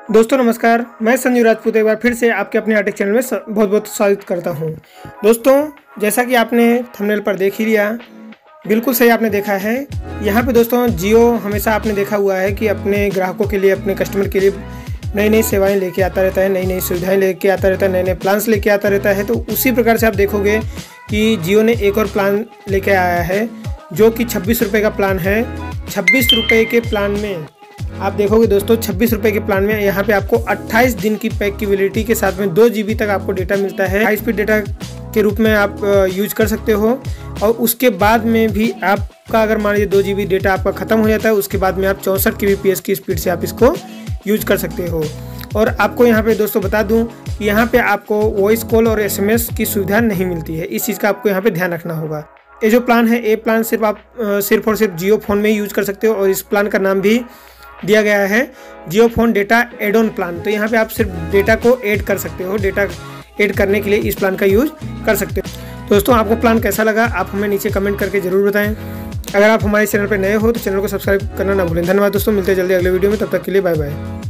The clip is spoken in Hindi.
दोस्तों नमस्कार, मैं संजू राजपूत एक बार फिर से आपके अपने आर्टिक चैनल में बहुत बहुत स्वागत करता हूं। दोस्तों जैसा कि आपने थंबनेल पर देख ही लिया, बिल्कुल सही आपने देखा है। यहां पे दोस्तों जियो हमेशा आपने देखा हुआ है कि अपने ग्राहकों के लिए, अपने कस्टमर के लिए नई नई सेवाएं लेके आता रहता है, नई नई सुविधाएं लेके आता रहता है, नए नए प्लान्स लेके आता रहता है। तो उसी प्रकार से आप देखोगे कि जियो ने एक और प्लान लेके आया है जो कि 26 रुपये का प्लान है। 26 रुपये के प्लान में आप देखोगे दोस्तों, 26 रुपये के प्लान में यहाँ पे आपको 28 दिन की पैक की वैलिडिटी के साथ में 2 GB तक आपको डेटा मिलता है। हाई स्पीड डेटा के रूप में आप यूज कर सकते हो। और उसके बाद में भी आपका अगर मान लीजिए 2 GB डेटा आपका ख़त्म हो जाता है, उसके बाद में आप 64 kbps की स्पीड से आप इसको यूज कर सकते हो। और आपको यहाँ पे दोस्तों बता दूँ कि यहाँ पे आपको वॉइस कॉल और SMS की सुविधा नहीं मिलती है। इस चीज़ का आपको यहाँ पे ध्यान रखना होगा। ये जो प्लान है, ये प्लान सिर्फ आप सिर्फ और सिर्फ जियो फ़ोन में ही यूज कर सकते हो। और इस प्लान का नाम भी दिया गया है Jio phone data add on plan. तो यहाँ पे आप सिर्फ डेटा को ऐड कर सकते हो। डेटा ऐड करने के लिए इस प्लान का यूज कर सकते हो। दोस्तों आपको प्लान कैसा लगा आप हमें नीचे कमेंट करके जरूर बताएं। अगर आप हमारे चैनल पर नए हो तो चैनल को सब्सक्राइब करना ना भूलें। धन्यवाद दोस्तों, मिलते हैं जल्दी अगले वीडियो में। तब तक के लिए बाय बाय।